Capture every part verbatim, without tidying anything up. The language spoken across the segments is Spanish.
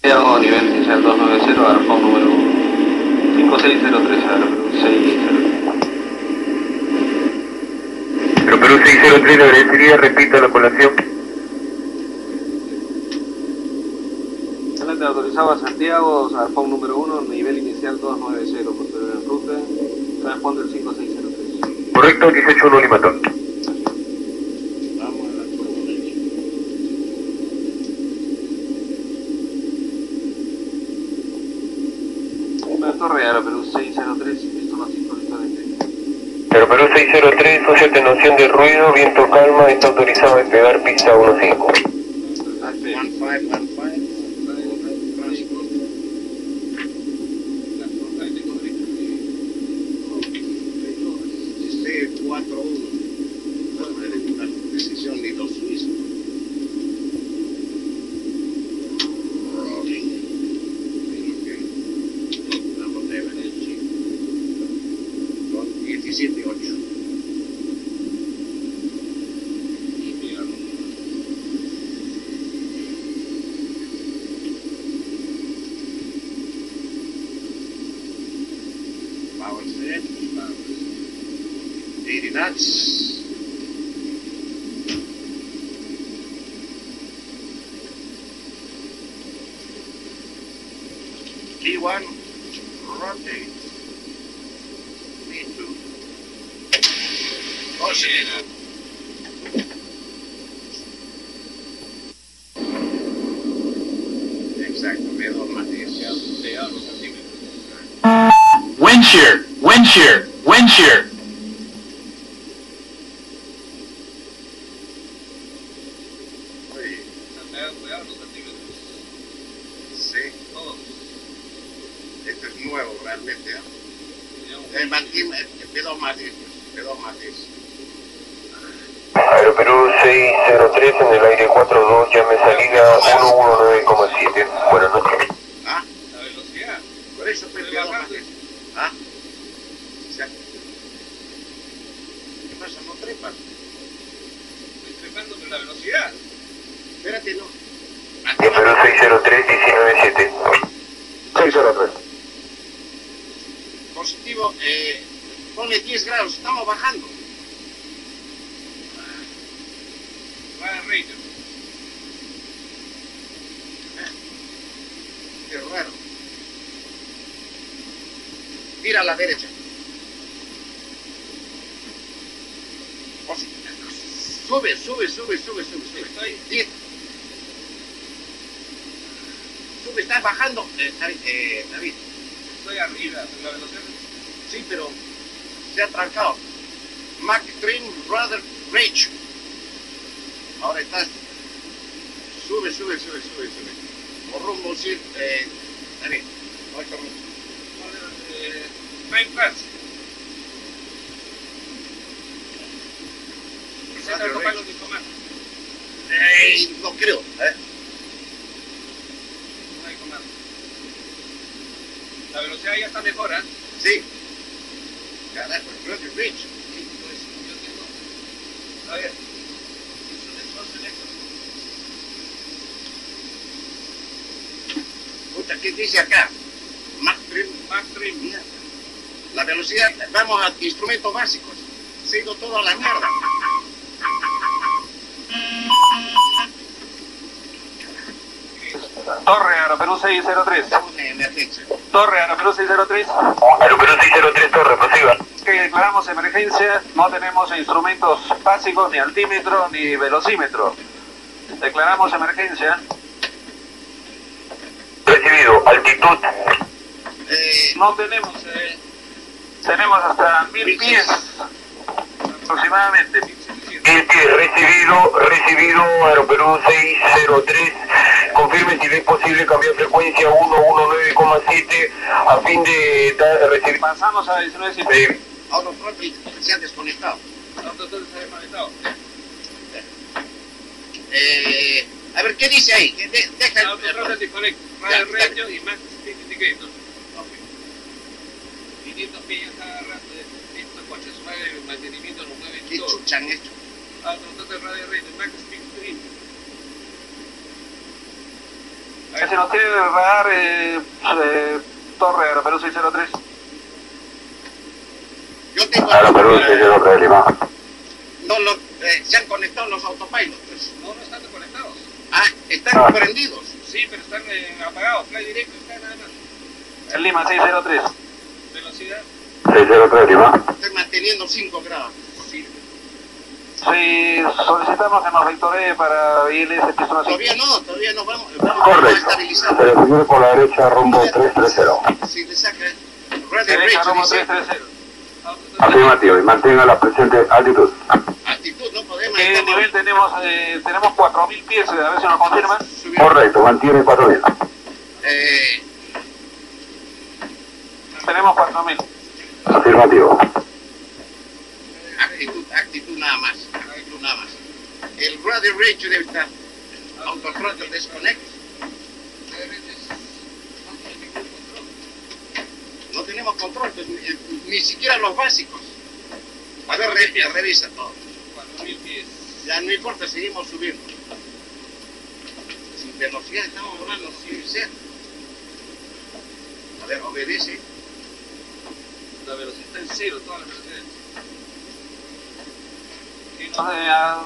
Santiago, nivel inicial dos nueve cero, arpón número cinco seis cero tres, seis cero tres. Pero Perú seis cero tres, le agradecería, repita la colación. Excelente, autorizado a Santiago, arpón número uno, nivel inicial dos nueve cero, posterior en ruta, responde el cinco seis cero tres. Correcto, dieciocho uno Lima Tom. Torre Aero Perú seis cero tres, listo, no sincronizado de despegue. Pero Perú seis cero tres, socia atenuación de ruido, viento calma, está autorizado a despegar pista uno cinco. Decisión ni los suizos. diecisiete ocho. Power set. eighty knots. T one, rotate. V two. Positive. Exacto, V dos más diez. Wind shear, wind shear, wind shear. Oye, sí. Esto es nuevo realmente, ¿eh? El Martín, V dos más diez, V dos más diez. Aero Perú seis cero tres en el aire cuatro dos, llame salida uno uno nueve coma siete. Buenas noches. ¿Ah? La velocidad. Por eso fue V dos más diez. ¿Ah? Exacto. ¿Qué pasa? No trepas. Estoy trepando con la velocidad. Espérate, no. En Perú seis cero tres, diecinueve siete. seis cero tres. Positivo, eh, ponle diez grados, estamos bajando. Vaya Ranger. Qué raro. Mira a la derecha. Positivo. Sube, sube, sube, sube, sube, sube. Estoy. diez. Sube, estás bajando. Eh, David, eh, David. Estoy arriba, la velocidad. Sí, pero se ha trancado. Mach Trim Rudder Rage. Ahora estás. Sube, sube, sube, sube, sube. Por rumbo, sí. Eh, David, no hay camino. Time pass. Radio Rage. Eh, no creo, ¿eh? No hay comando. La velocidad ya está mejor, ¿eh? Sí. Carajo, el Radio Rage. Sí, pues, yo tengo. A ver. Puta, ¿qué dice acá? Mach Trim, Mach Trim, mierda. La velocidad, vamos a instrumentos básicos. Se ha ido todo a la mierda. Torre Aero Perú seis cero tres. Una emergencia. Torre Aero Perú seis cero tres. Aero Perú seis cero tres, torre, prosiga. Que declaramos emergencia, no tenemos instrumentos básicos, ni altímetro, ni velocímetro. Declaramos emergencia. Recibido, altitud. Eh, No tenemos, eh, tenemos hasta mil pies aproximadamente. El que recibido, recibido, Aero Perú seis cero tres, confirme si es posible cambiar frecuencia uno uno nueve coma siete a fin de dar, recibir. Pasamos a diecinueve siete. ahora pronto se han desconectado. Eh, a ver, ¿qué dice ahí? De, deja el... Radio y Max Speed Indicator. quinientos pies ya está agarrando estos coches, su madre de mantenimiento los mueve ¿Qué todo. chucha han hecho? Ah, no, no, Radio Radio, Max Speed Stream. Que si nos tiene el radar, eh, eh, Torre, Aeroperú seis cero tres. Yo tengo... Aeroperú seis cero tres Lima. No, lo, eh, se han conectado los autopilots. Pues. No, no están conectados. Ah, están Ah. prendidos. Sí, pero están eh, apagados. Fly directo está nada más. En Lima seis cero tres. Velocidad. seis cero tres Lima. Están manteniendo cinco grados. Sí. Si solicitamos que nos vectoree para I L S Pistón Todavía no, todavía no vamos, vamos a Correcto. estabilizar. Se le sigue por la derecha rumbo tres tres cero. Si le saca radio Derecha rate, rumbo dice, tres tres cero. Afirmativo, y mantenga la presente altitud. altitud, no podemos ¿Qué estamos nivel tenemos? Eh, tenemos cuatro mil pies, a ver si nos confirman. subiendo. Correcto, mantiene cuatro mil. Eh, Tenemos cuatro mil. Afirmativo. actitud, actitud nada más, actitud nada más. El radio ratio debe estar autothrottle disconnect. No tenemos control, pues, ni, ni siquiera los básicos. A ver, re, revisa todo. cuatro mil pies. Ya no importa, seguimos subiendo. Sin velocidad estamos volando sin ser. A ver, obedece. La velocidad está en cero, todas las velocidades. Y nos, eh, a-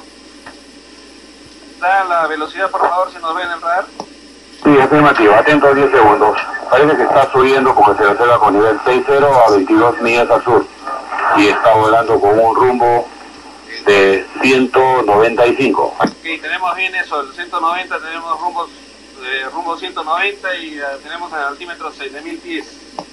da la velocidad, por favor, si nos ven el radar. Sí, afirmativo, atento a diez segundos. Parece que está subiendo como se observa con nivel seis cero a veintidós millas al sur. Y está volando con un rumbo de ciento noventa y cinco. Ok, tenemos bien eso, el ciento noventa, tenemos rumbos, eh, rumbo ciento noventa y eh, tenemos el altímetro seis mil pies.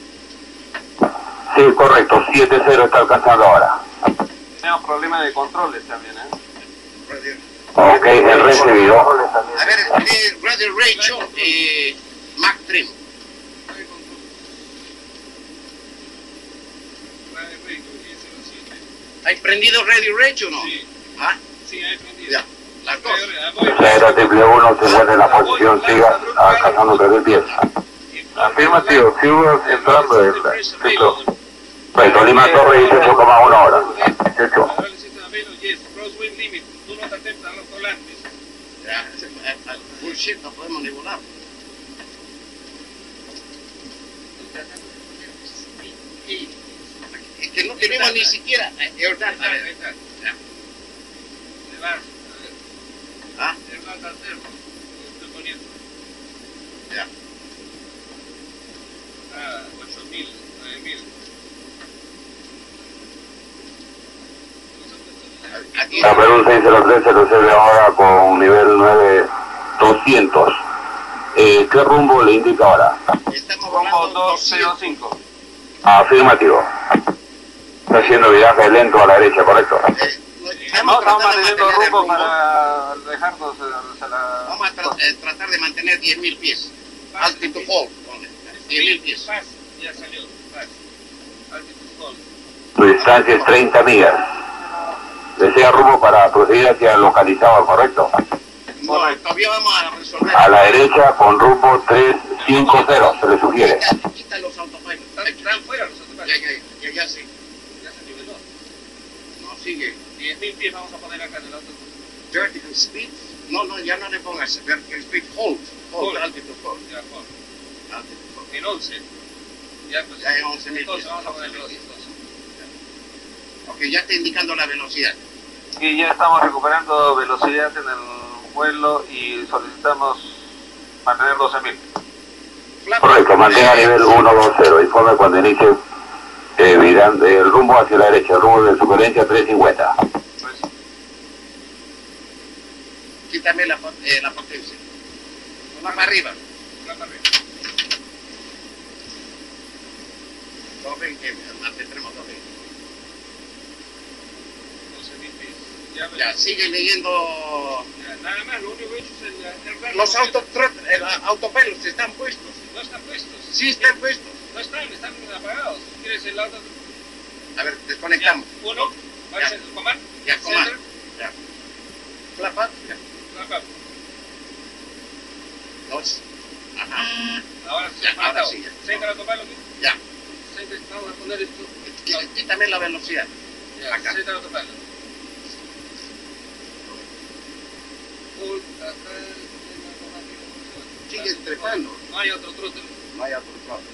Sí, correcto, siete cero está alcanzando ahora. Tenemos problemas de controles también, ¿eh? Radio. Ok, el recibido. A ver, eh, radio ratio, eh, Mach trim. Radio radio, diez cero siete. ¿Hay prendido radio ratio o no? Sí, ¿Ah? sí, ahí prendido. Ya, las dos. Cero triple uno se encuentra en la posición, siga alcanzando tres mil pies. Afirmativo, sigo entrando en el ciclo. Correcto, Lima Torre dieciocho coma uno ahora. dieciocho. Ahora el sistema velo, yes, crosswind limit, do not attempt a los volantes. Ya, al- al bullshit no podemos ni volar. Es que no tenemos ni siquiera eh, air data. Ahí está. Ya. Le vas, a ver, ¿Ah? le vas a hacer, lo estoy poniendo. Ya. Ah, ocho mil, nueve mil. Aquí La Perú seis cero tres se recibe ahora con nivel nueve doscientos. Eh, ¿Qué rumbo le indica ahora? estamos Rumbo volando dos cero doscientos. cinco. Afirmativo. Está haciendo viraje lento a la derecha, correcto. Eh, No, estamos estamos tratando de manteniendo mantener el rumbo rumbo. para dejarnos eh, a la... Vamos a tra- eh, tratar de mantener diez mil pies. Altitud hold. diez mil pies. Paz, ya salió, paz. Altitud hold. Su distancia es treinta millas. Desea rumbo para proceder hacia el localizado, correcto. No, todavía vamos a resolver. A la derecha con rumbo tres cinco cero, se le sugiere. Quita, quita los autopilots. Están, están fuera los Ya, autopilots. ya, ya, ya sí. Ya se niveló. No, sigue. diez mil pies vamos a poner acá en el auto. Vertical speed. No, no, ya no le pongas vertical speed. Hold. Hold. Hold. Altitud hold. Ya, por. Altitud hold. En once. Ya, pues. Ya hay once mil Entonces pies. vamos a poner los entonces. Ok, ya está indicando la velocidad. Y ya estamos recuperando velocidad en el vuelo y solicitamos mantener doce mil. Flap- Correcto, mantenga eh, nivel uno dos cero. Informe cuando inicie eh, virando el rumbo hacia la derecha, el rumbo de sugerencia tres cincuenta. Pues, Quítame la, pot- eh, la potencia. Más para arriba. Más para arriba. dos veinte. Mantendremos dos veinte. doce mil pies. Ya, ves. Ya, sigue leyendo. Ya, nada más, lo único que he hecho es el, el radio. Los auto, el autopilots están puestos. No están puestos. Sí están puestos. No están, están apagados. ¿Quieres el auto? A ver, desconectamos. Ya, uno. Ya. ¿Cuál es el comando? Ya, comando. Center. Ya. Flap up. Ya. Flap up. Dos. Ajá. Ahora Ya, sí. ahora sí, ya. Center autopilot. Ya. Center, vamos a poner esto. Quí- Quítame la velocidad. Ya, Acá. center autopilot. Hold, acá, Sigue trepando. No hay otro trote. No hay otro trote.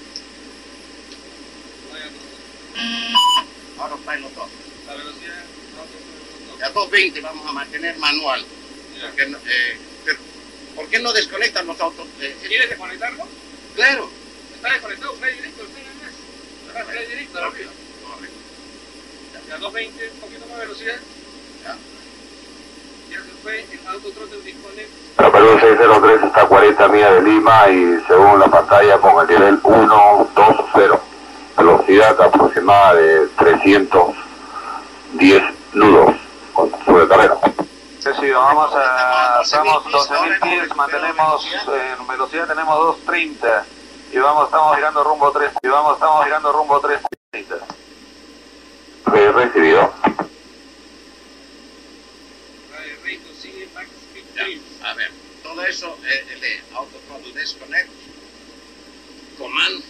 No hay otro trote. Autopilot dos. La velocidad, autopilot A doscientos veinte vamos a mantener manual. Ya. Porque, no- eh, pero, ¿por qué no desconectan los autos? Eh, ¿Quieres desconectarlo? claro. Está desconectado, fly directo, está nada más. Está fly directo, arriba. Correcto. A doscientos veinte, un poquito más de velocidad. Ya. Ya se fue, el autotrote disconnect. La Perú seis cero tres está a cuarenta millas de Lima y según la pantalla con el nivel uno dos cero. Velocidad aproximada de trescientos diez nudos con sobrecarrera. Sí, sí, vamos a, estamos doce mil pies, mantenemos en velocidad, tenemos doscientos treinta y vamos, estamos girando rumbo tres, y vamos, estamos girando rumbo trescientos treinta. He recibido. Radio Reito sigue Max Speed Ya. tres. A ver, todo eso, eh, el de autothrottle disconnect, command.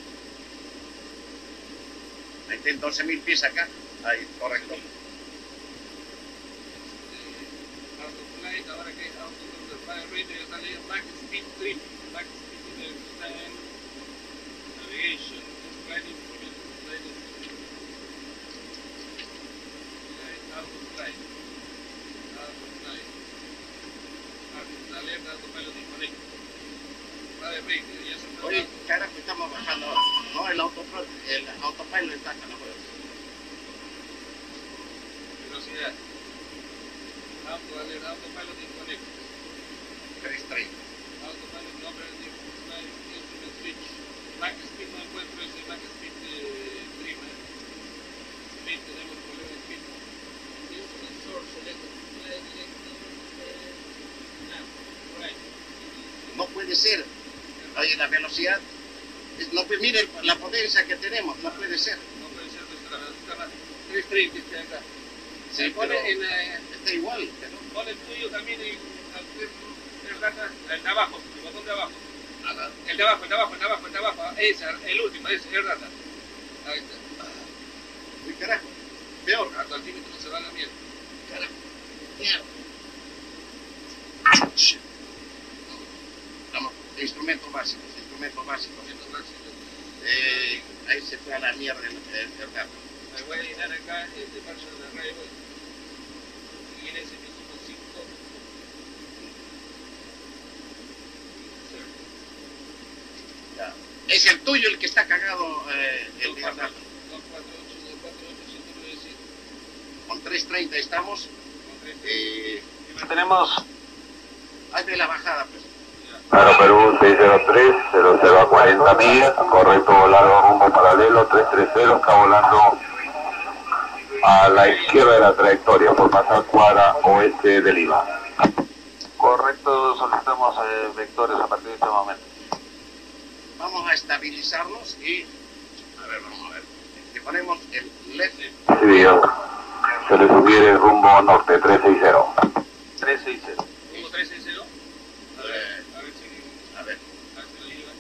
Ahí tienen doce mil pies acá. Ahí, correcto. Autoflight, ahora que autotrote Radio Reito ya sale Max Speed tres. Max Speed eh, está en Navigation. Flight Information. Flight Information. Flight, Autoflight. Autoflight. Alerta, autopilot disconnect. Radio Reito, ya se fue. Oye, carajo, estamos bajando ahora. No, el autothrottle, el autopilot está acá, no puedo. Velocidad. Auto, alerta, autopilot disconnect. trescientos treinta. Autopilot no operative. Flight instrument switch. Max Speed no encuentro ese Max Speed eh, prima. Speed, tenemos problema de speed. Instrument source select. Flight directo. Nav. Right. No puede ser. Oye, la velocidad. es- No, pues mire la potencia que tenemos, no puede ser. No puede ser nuestra velocidad. trescientos treinta está acá. Sí, Se pone pero en eh, está igual, pero pone el tuyo también en el data, el de abajo, el botón de abajo. nada. El de abajo, el de abajo, el de abajo, el de abajo. Ese, el último, ese, el data. Ahí está. Uy, carajo. Peor. A tu altímetro se va a la mierda. Carajo. Mierda. Shit. Vamos, instrumentos básicos, instrumentos básicos. Eh, ahí se fue a la mierda el, el, el gato. Me voy a llenar acá el de marcha de la radio y en ese mismo cinco. Ya. Es el tuyo el que está cagado, eh, el de dos gato. cuatro ocho, dos cuatro ocho, cinco nueve siete. Con trescientos treinta estamos. Eh, Tenemos ahí ve la bajada, pues. Aero Perú seis cero tres, cero cero a cuarenta millas, correcto largo rumbo paralelo tres tres cero, está volando a la izquierda de la trayectoria por pasar cuadra oeste de Lima. correcto, solicitamos eh, vectores a partir de este momento. Vamos a estabilizarnos y. A ver, vamos a ver. Le ponemos el left. Recibido. Se le sugiere rumbo norte tres seis cero. tres seis cero. uno tres seis cero. A ver, a ver si. A ver. A ver si lo lleva.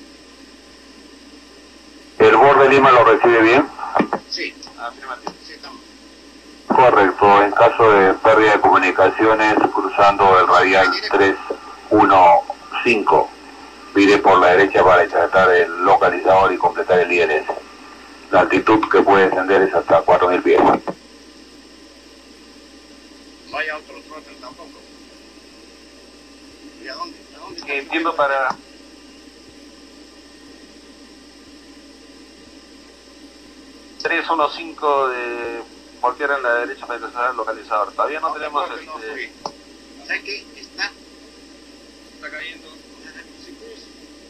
¿El borde de Lima lo recibe bien? Sí, Afirmativo. sí estamos. Correcto. En caso de pérdida de comunicaciones, cruzando el radial tres uno cinco, vire por la derecha para insertar el localizador y completar el I L S. La altitud que puede descender es hasta cuatro mil pies. No hay otro throttle tampoco. ¿Y a dónde? ¿A dónde? Que entiendo para tres uno cinco de voltear en la derecha para ingresar al localizador. Todavía no tenemos Otro throttle no este. fui. ¿Sabes qué? Está. Está cayendo. Sí, pues.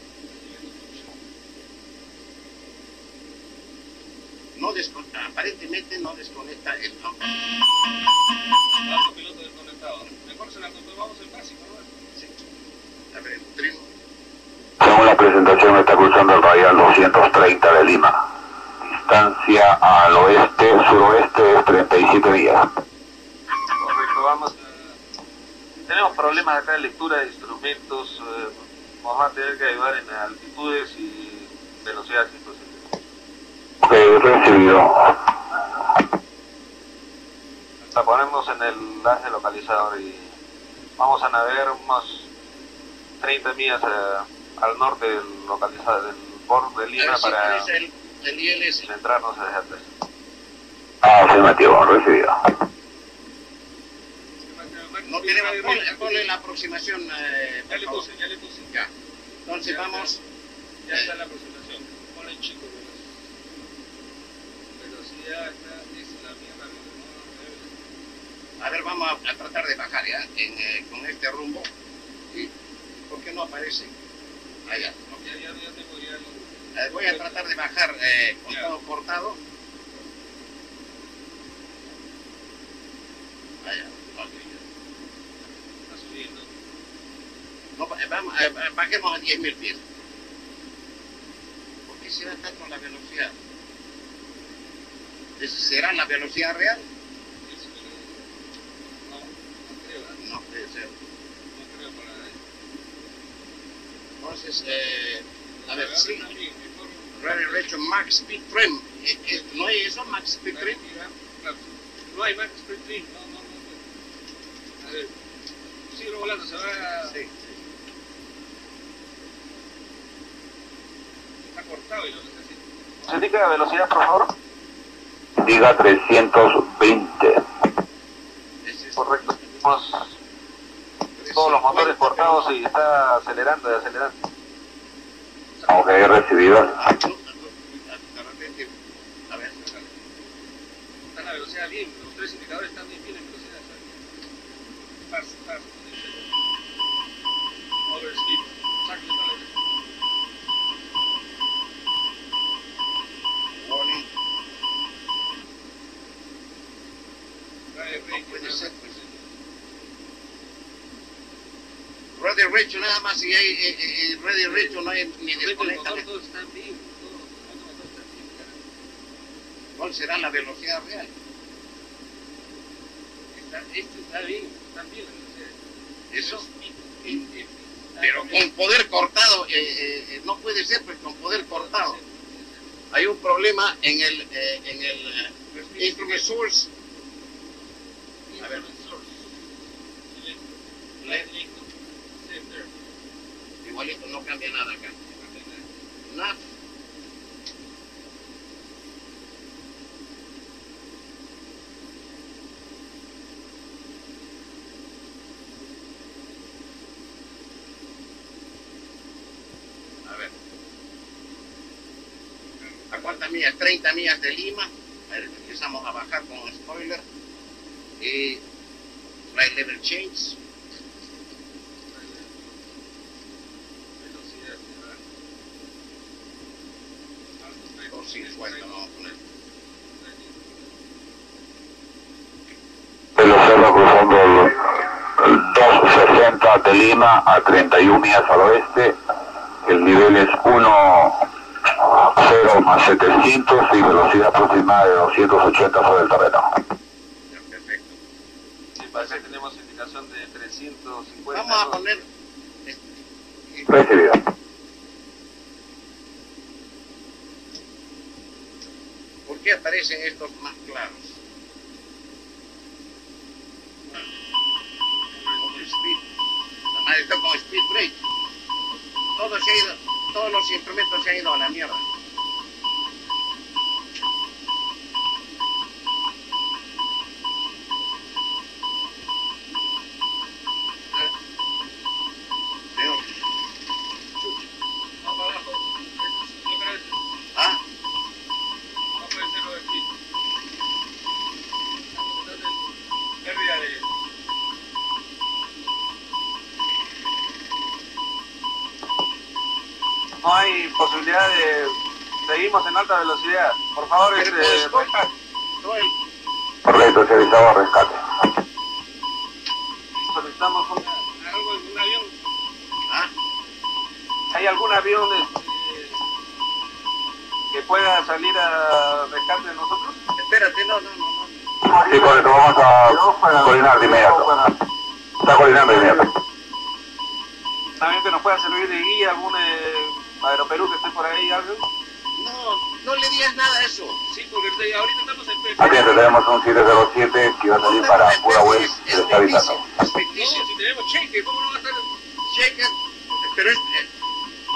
No desconecta, aparentemente no desconecta el auto. Autopiloto desconectado. Mejor se la vamos en básico, ¿no? Sí. A ver, el trim. Según la presentación está cruzando el radial doscientos treinta de Lima. Distancia al oeste, suroeste es treinta y siete millas. Correcto, vamos a... Tenemos problemas acá de lectura de instrumentos. Eh, vamos a tener que ayudar en altitudes y velocidades imposibles. Ok, recibido. La ponemos en el enlace localizador y vamos a navegar unos treinta millas a al norte del localizado del port de A Lima ver si para aparece el, el I L S. centrarnos desde antes. Afirmativo, recibido. No tenemos, ponle, ponle la aproximación. Eh, Ya le por puse, favor. ya le puse. Ya. Entonces Ya, vamos. Ya está la aproximación. Ponle chico, veloz. Velocidad, acá dice la mierda. A ver, vamos a, a tratar de bajar ya en, eh, con este rumbo. ¿Y por qué no aparece? Allá. Ya, ya, ya tengo ya lo... Eh, voy a tratar de bajar eh, con todo cortado. Allá. Ok. Está subiendo. No, eh, vamos, eh, bajemos a diez mil pies. ¿Por qué será tanto la velocidad? ¿Será la velocidad real? Eso, pero... No, no creo. ¿eh? No puede ser. No creo para... Entonces, eh, a ver, sí. También, mejor... Radio Ratio Max Speed Trim. Eh, eh, ¿No hay eso, Max Speed Trim? Claro. No hay Max Speed Trim. No, no, no. A ver. Sigue volando, se va a... Sí, sí. Está cortado y lo que está haciendo. ¿Se indica la velocidad, por favor? Diga trescientos veinte. Ese es- Correcto. Tenemos todos los motores cortados y está acelerando y acelerando. Ok, recibido. De repente, a ver, Está en la velocidad bien, los tres indicadores están bien, bien en velocidad. Fast, fast. Overspeed. Sáquenle toda la velocidad. warning. Trae No break, puede nada ser, más. pues. Radio Ratio nada más, y hay eh, eh, Radio Ratio no hay ni Los desconecta. motores todos están bien, todos los motores están bien, carajo. ¿Cuál será la velocidad real? Está, este está bien, está bien la velocidad. Eso. Speed, speed, speed. Pero con poder cortado, eh, eh, eh, no puede ser, pues con poder cortado. Hay un problema en el, eh, en el eh, instrument source. A ver. Igualito, no cambia nada acá. Nada. A ver. ¿A cuántas millas? treinta millas de Lima. A ver, empezamos a bajar con spoiler. Y right level change. doscientos cincuenta, vamos a poner. Velocidad cruzando el, el doscientos sesenta de Lima a treinta y una millas al oeste. El nivel es uno cero más setecientos y velocidad aproximada de doscientos ochenta sobre el terreno. Ya, perfecto. Sí, parece que tenemos indicación de trescientos cincuenta. Vamos a ¿no? poner. eh, Recibido. ¿Por qué aparecen estos más claros? Con speed. La madre está con speed brake. Todo se ha ido, todos los instrumentos se han ido a la mierda. Veo. Vamos para abajo. No creo que Ah, no puede ser lo de aquí. Pérdida de... No hay posibilidad de... Seguimos en alta velocidad. Por favor, pero este... pues, todo el- Correcto, se avisaba rescate. solicitamos un... Algo en un avión. ah, ¿Hay algún avión este, que pueda salir a rescate de nosotros? espérate, no, no, no, no. Sí, correcto, vamos a coordinar de inmediato. Está coordinando de inmediato. ¿También que nos pueda servir de guía algún eh, Aeroperú que esté por ahí, algo? No, no le digas nada a eso. Sí, porque ahorita- ahorita estamos en P. Atiende, tenemos un siete cero siete que va a salir para Pura West, Es, se es le está avisando. ficticio, es No, ficticio. si tenemos cheque, ¿cómo no va a estar? Shaker, pero es, eh,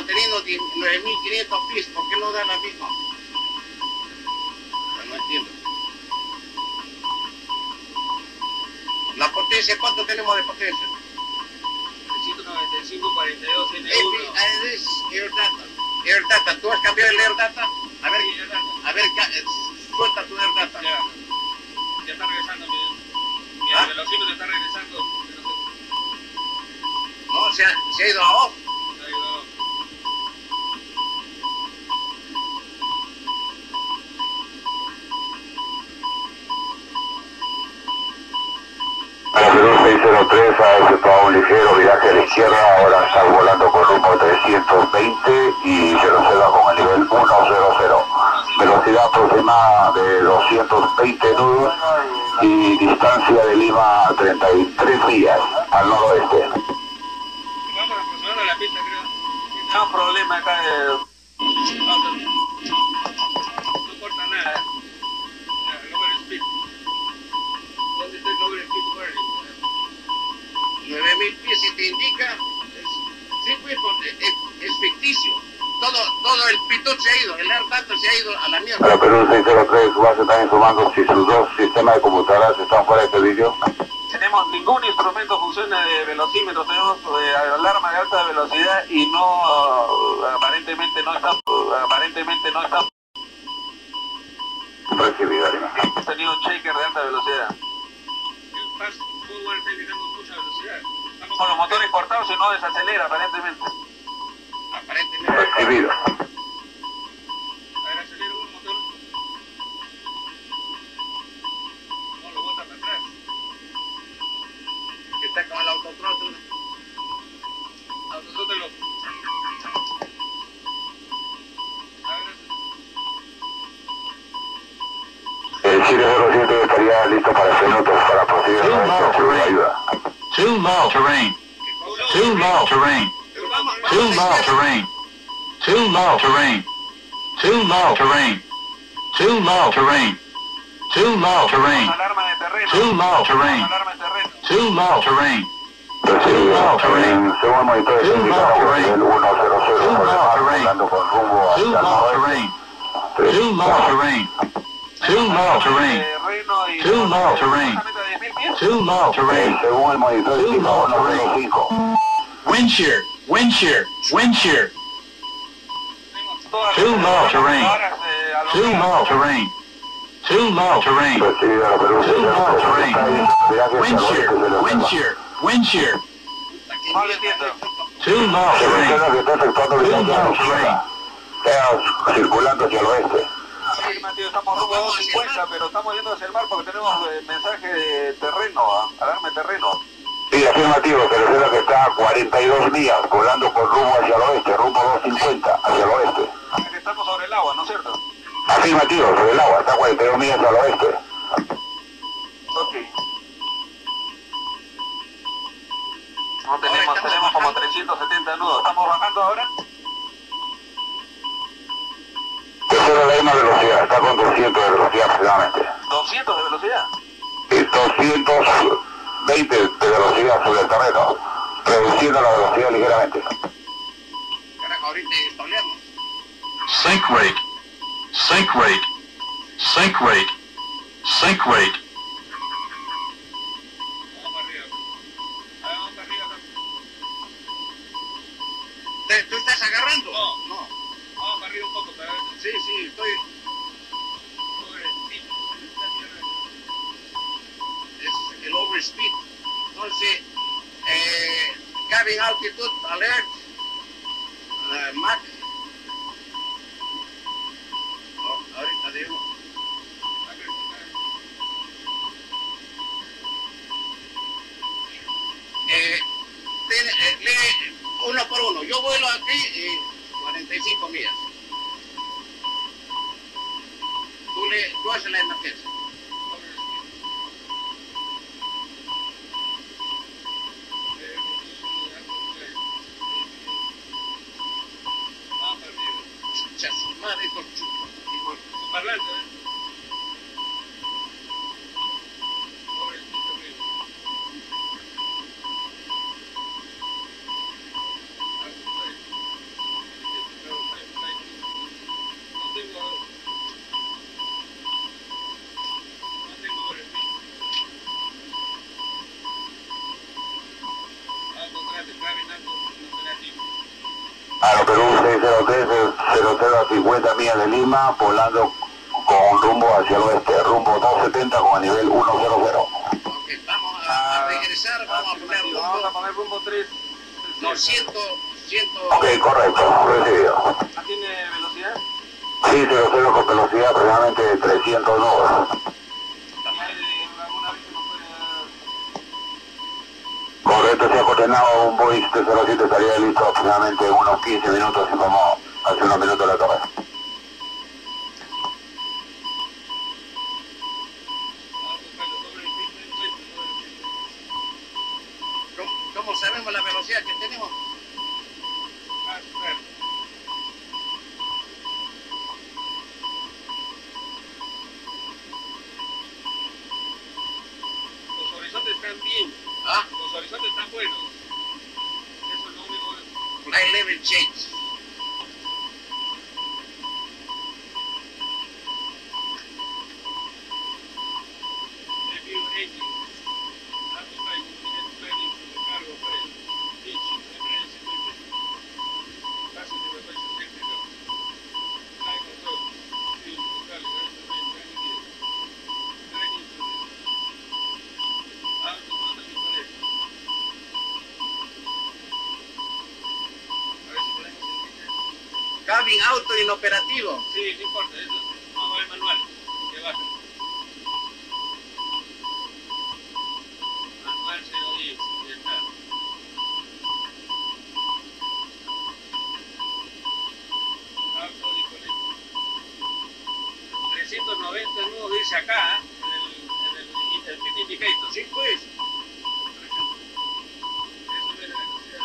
manteniendo nueve mil quinientos pies, ¿por qué no da la misma? No entiendo. La potencia, ¿cuánto tenemos de potencia? ciento noventa y cinco, cuarenta y dos, N uno. Es Air Data. Air Data, ¿tú has cambiado el Air Data? A ver, Sí, Air Data. a ver, suelta tu Air Data. Ya, ya está regresando, mi, mi ¿Ah? velocímetro está regresando. No, se ha, se ha ido a off. Se ha ido. A la Perú seis cero tres ha efectuado un ligero viraje a la izquierda, ahora está volando con rumbo trescientos veinte y se lo ceba con el nivel ciento. Velocidad aproximada de doscientos veinte nudos y distancia de Lima a treinta y tres millas al noroeste. Vamos aproximando la pista, creo. Tenemos un problema acá. Eh, Vamos, no corta nada. Ya, lower speed. ¿Dónde está el lower speed warning? nueve mil pies y te indica. Es, sí, pues, porque es, es ficticio. Todo, todo el pitón se ha ido, el Air Data se ha ido a la A mierda. la Perú seis cero tres, su base está informando si sus dos sistemas de computadoras están fuera de servicio. tenemos ningún instrumento funciona de velocímetro, tenemos eh, alarma de alta velocidad y no, uh, aparentemente no está, uh, aparentemente no está. Recibida, Lima. Hemos tenido un shaker de alta velocidad. El fast forward está indicando mucha velocidad. Estamos Con los motores cortados y no desacelera aparentemente. Aparentemente. Recibido. A ver, acelera un motor. No, lo bota para atrás. Está con el autothrottle. Autosótelo. A ver, El Chile cero siete estaría listo para seis minutos para proseguir a nuestra segunda ayuda. Too low terrain. Too low terrain. Pero vamos, Too vamos a low la izquierda. terrain. Too low terrain. Too low terrain. Too low terrain. Too low terrain. Alarma de terreno. Too low terrain. Alarma de terreno. Too low terrain. Recibido. En según monitor Too indicado low por terrain. nivel ciento, Too por low demás, terrain. volando con rumbo Too hacia el low noroeste. terrain. Too low terrain. Too low terrain. Terreno y Too low terrain. justamente a diez mil pies. Too low terrain. En según el monitor Too indicado low número terrain. cinco. Wind shear. Wind shear. Wind shear. Todas Too las low terrain. horas, eh, a los Too días. low terrain. Too low terrain. Recibido a la Perú Too low terrain. viaje Wind hacia el shear. oeste se le Wind observa. shear. Wind shear. No lo entiendo. Too low Se terrain. menciona que está efectuando Too viaje a la low izquierda. Sea circulando hacia el oeste. Sí, Mateo, estamos rumbo a doscientos cincuenta, pero estamos yendo hacia el mar porque tenemos eh, mensaje de terreno, ¿ah? Alarma de terreno. Sí, afirmativo, se refiere que está a cuarenta y dos millas, volando con rumbo hacia el oeste, rumbo doscientos cincuenta, hacia el oeste. Que estamos sobre el agua, ¿no es cierto? Afirmativo, sobre el agua, está a cuarenta y dos millas al oeste. Ok. No tenemos, tenemos como trescientos setenta nudos. ¿Estamos bajando ahora? Tercera la misma velocidad, está con doscientos de velocidad aproximadamente. doscientos de velocidad. Y doscientos veinte de velocidad sobre el terreno, reduciendo la velocidad ligeramente. Carajo, ahorita estoleamos. Sink rate. Sink rate. Sink rate. Sink rate. vamos para arriba. A ver, vamos para arriba. ¿Te- ¿Tú estás agarrando? No. No. Vamos para arriba un poco para ver. Sí, sí, estoy... Lower speed. Esta mierda. Es el overspeed. Entonces, eh, cabin altitude alert. Uh, Mac. Oh, ahorita digo. A ver, Eh, tiene, eh, lee uno por uno. Yo vuelo aquí y cuarenta y cinco millas. Tú, le, tú haces la emergencia. lower speed. Eh, vamos para arriba. Chucha, su madre, estos chupas. Con parlante, ¿eh? Lower speed arriba. cero tres, cero cero a cincuenta millas de Lima, volando con rumbo hacia el oeste, rumbo doscientos setenta con el nivel ciento. Ok, vamos a, a regresar, vamos a poner Vamos a rumbo, poner rumbo tres. no, cien, cien. Ok, correcto, recibido. ¿Tiene velocidad? Sí, cero cero con velocidad aproximadamente trescientos nudos. ¿Alguna vez que nos pueda...? Correcto, se ha coordinado un Boeing siete cero siete, estaría listo aproximadamente en unos quince minutos y como hace unos minutos la torre. ¿Cómo, cómo sabemos la velocidad que tenemos? Ah, claro. Los horizontes están bien. ¿Ah? Los horizontes están buenos. Eso es lo único. Flight level change. Review engine. Autopilot, unit planning for the cargo frame. Teaching, emergency equipment. Passenger relations technical. Flight control. Fuel, control, instrument, training gear. Training instrument. Auto control y connect. A ver si podemos entender. Cabin auto inoperativo. Sí, no importa, eso vamos a ver manual. Que baja. Manual cero diez, ya está. Auto disconnect. trescientos noventa nudos dice acá, ¿eh? en el, en el, el pit indicator. Sí, pues. Eso es la velocidad.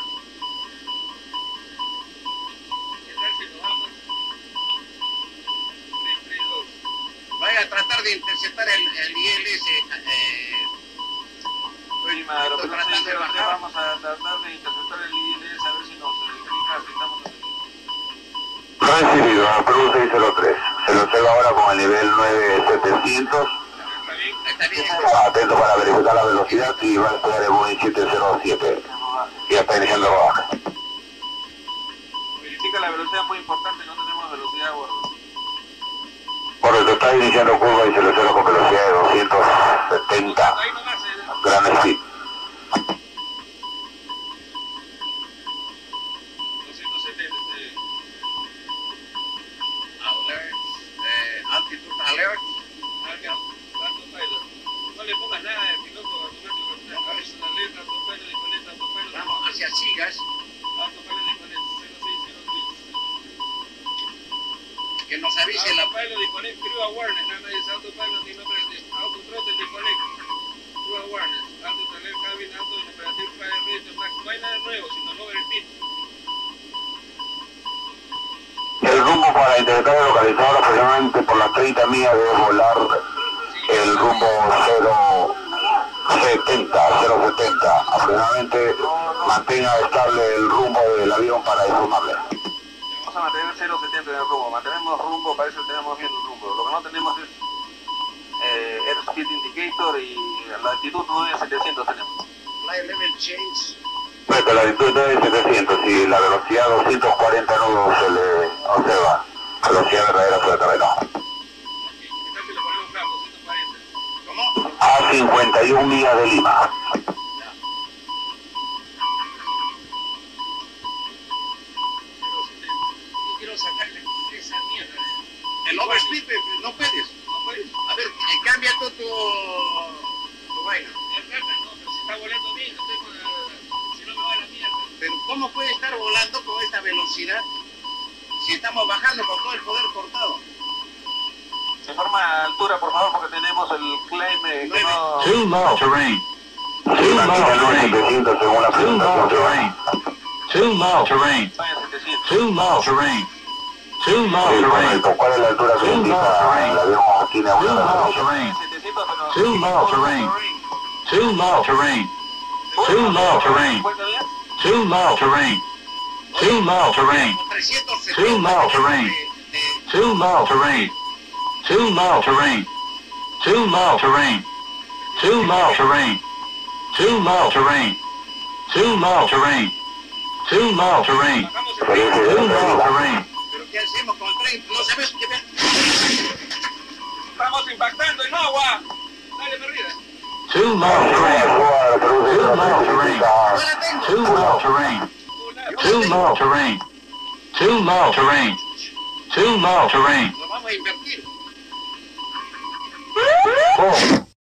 ¿Qué tal si nos vamos? trescientos treinta y dos. Vaya a tratar de interceptar el, el I L S. Eh, Prima, Estoy pero tratando de bajar. vamos a tratar de interceptar el I L S a ver si nos explica si estamos en el... Recibido, Perú seis cero tres. Se lo observa ahora con el nivel nueve mil setecientos. ¿Está bien? está bien. Atento para verificar la velocidad y va a esperar el Boeing siete cero siete. Ya está iniciando el rodaje. Verifica la velocidad, muy importante, no tenemos velocidad a bordo. Correcto, está iniciando curva y se lo observa con velocidad de doscientos setenta. Ahí nomás, eh. Gran speed. doscientos setenta. eh. Alert. Eh, altitude alert. Alga, autopilot. No le pongas nada de piloto automático. Aves una letra, autopilot, disconnect, autopilot. Vamos hacia Sigas. Autopilot, disconnect, cero seis cero tres. Que nos avise la. Autopilot, disconnect, crew awareness. Nada dice autopilot, inoperativo. Auto throttle, disconnect. Crew awareness. Auto alert, cabin, auto inoperativo, fire rate, max. No hay nada nuevo, sino lower speed. El rumbo para intentar localizar aproximadamente por las treinta millas debe volar el rumbo cero setenta, cero setenta. Aproximadamente mantenga estable el rumbo del avión para informarle. Vamos a mantener cero setenta en el rumbo, mantenemos rumbo, parece que tenemos bien el rumbo. Lo que no tenemos es eh, airspeed indicator y la altitud nueve mil setecientos tenemos. Flight level change. Respecto a la altitud nueve mil setecientos y la velocidad doscientos cuarenta nudos se le observa. Velocidad verdadera sobre el terreno. Ok, ¿qué tal si le ponemos claro? doscientos cuarenta. ¿Cómo? A cincuenta y una millas de Lima. cero setenta. Yo quiero sacarle esa mierda. El overspeed, eh, no puedes. ¿No puedes? A ver, eh, cambia tú tu, tu vaina. Es verdad, no, pero si está volando bien, no tengo nada. Si no me va a la mierda. Pero ¿cómo puede estar volando con esta velocidad si estamos bajando con todo el poder cortado? Informa altura, por favor, porque tenemos el claim eh, que Nueve. no... Too low terrain. Too Aquí low está el terrain. setecientos según la Too low presentación que va. terrain. Too low terrain. Estoy en setecientos. Too low terrain. Too low Sí, terrain. correcto. ¿Cuál es la altura que indica el avión? ¿Tiene Too alguna low referencia? terrain. setecientos, pero... Too low terrain. Too low terrain. Too low terrain. ¿Cuenta bien? Too low terrain. Too low terrain. trescientos setenta. Too low terrain. de- de- Too low terrain. Too low terrain. Too low terrain. Too low terrain. Too low terrain. Too low terrain. Too low terrain. Bajamos se Parece ve. que Too debe low ser. terrain. Pero ¿qué hacemos con el tren? No se ve, ¿qué ve? Estamos impactando en agua. Dale, perdida. Too low terrain. Too low terrain. No la tengo. Too low terrain. Una. Too low terrain. Too low terrain. Too low terrain. Nos vamos a invertir. Full.